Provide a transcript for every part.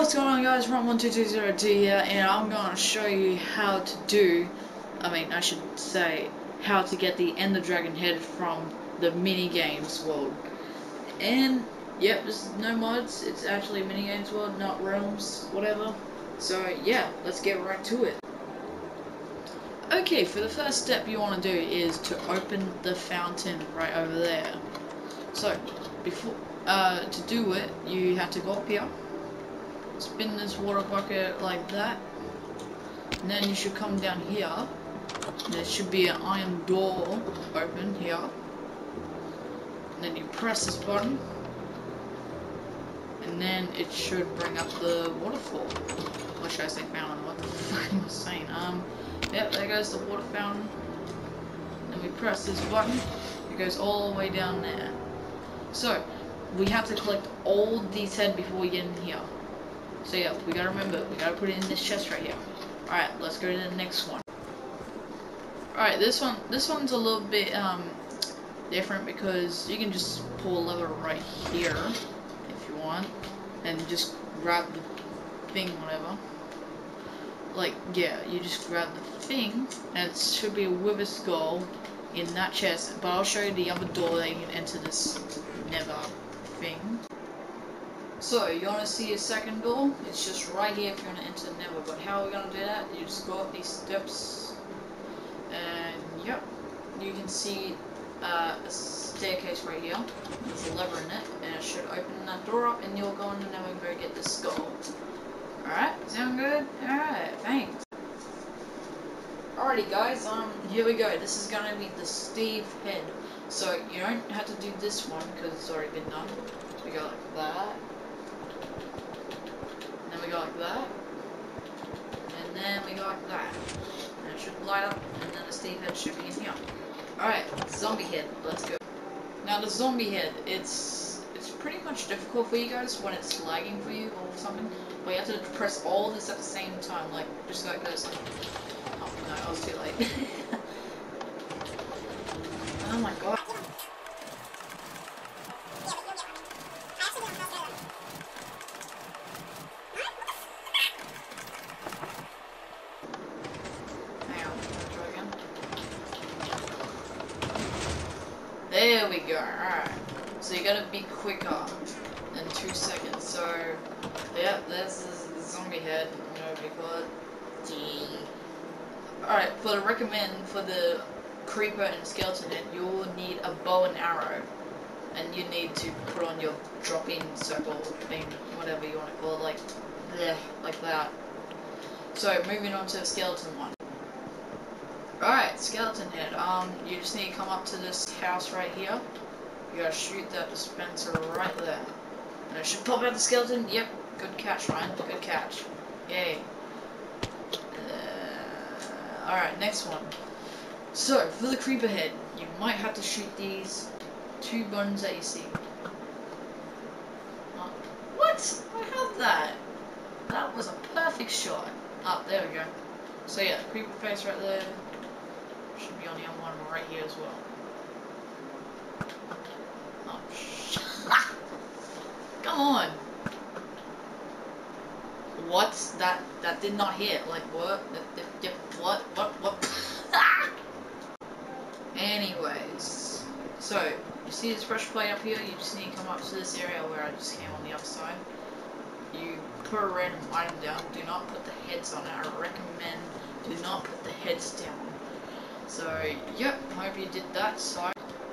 What's going on, guys? Ron1220T here, and I'm going to show you how to do, I should say, how to get the Ender Dragon head from the mini games world. And yep, there's no mods, it's actually a mini games world, not realms, whatever. So yeah, let's get right to it. Okay, for the first step you want to do is to open the fountain right over there. So before to do it, you have to go up here, spin this water bucket like that, and then you should come down here. There should be an iron door open here, and then you press this button, and then it should bring up the waterfall. What should I say, fountain? What the fuck am I saying? Yep, there goes the water fountain. Then we press this button, it goes all the way down there. So we have to collect all these heads before we get in here. So yeah, we gotta remember, we gotta put it in this chest right here. Alright, let's go to the next one. Alright, this one's a little bit different because you can just pull a lever right here if you want, and just grab the thing, whatever. Like, yeah, you just grab the thing, and it should be a wither skull in that chest, but I'll show you the other door that you can enter this nether thing. So, you want to see a second door? It's just right here if you want to enter the nether, but how are we going to do that? You just go up these steps, and yep, you can see a staircase right here. There's a lever in it, and it should open that door up, and you'll go in the nether and go get the skull. Alright, sound good? Alright, thanks. Alrighty guys, here we go. This is gonna be the Steve head. So, you don't have to do this one, because it's already been done. We go like that. And then we go like that. And then we go like that. And it should light up, and then the Steve head should be in here. Alright, zombie head, let's go. Now the zombie head, it's pretty much difficult for you guys when it's lagging for you or something. But you have to press all this at the same time, like, just like this. Oh no, I was too late. Oh my god. Hang on, try again. There we go, alright. So you gotta be quicker than 2 seconds. So, yeah, there's the zombie head, whatever you call it. Alright, for the recommend for the creeper and skeleton head, you'll need a bow and arrow. And you need to put on your drop-in circle thing, whatever you want to call it, like, bleh, like that. So, moving on to the skeleton one. Alright, skeleton head, you just need to come up to this house right here. You gotta shoot that dispenser right there. And it should pop out the skeleton. Yep, good catch, Ryan. Good catch. Yay. Alright, next one. So, for the creeper head, you might have to shoot these 2 buttons that you see. What? I have that. That was a perfect shot. Oh, there we go. So yeah, the creeper face right there. Should be on the other one right here as well. Oh, come on! What? That did not hit. Like, what? What? Anyways. So, you see this pressure plate up here? You just need to come up to this area where I just came on the other side. You put a random item down. Do not put the heads on it. I recommend do not put the heads down. So, yep. Hope you did that side.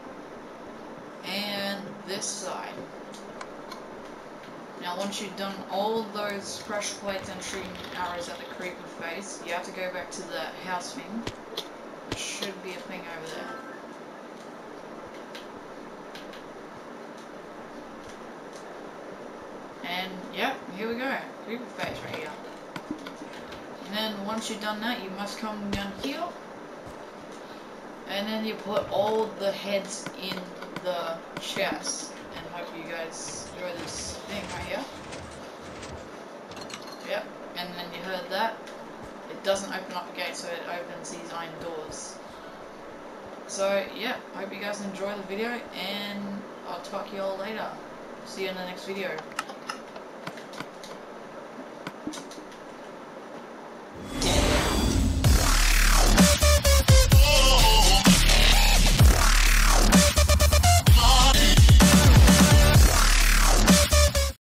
And this side. Now once you've done all those pressure plates and shooting arrows at the creeper face, you have to go back to the house thing. There should be a thing over there. And yep, here we go. Creeper face right here. And then once you've done that, you must come down here. And then you put all the heads in the chest. And hope you guys enjoy this thing right here. Yep, and then you heard that. It doesn't open up a gate, so it opens these iron doors. So, yeah, hope you guys enjoy the video, and I'll talk to you all later. See you in the next video.